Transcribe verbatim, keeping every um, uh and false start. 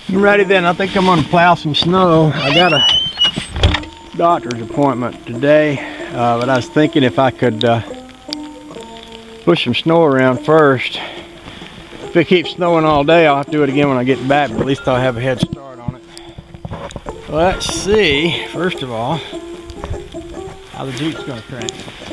Alrighty then, I think I'm gonna plow some snow. I got a doctor's appointment today, uh, but I was thinking if I could uh, push some snow around first. If it keeps snowing all day, I'll have to do it again when I get back, but at least I'll have a head start on it. Let's see, first of all, how the Jeep's gonna crank.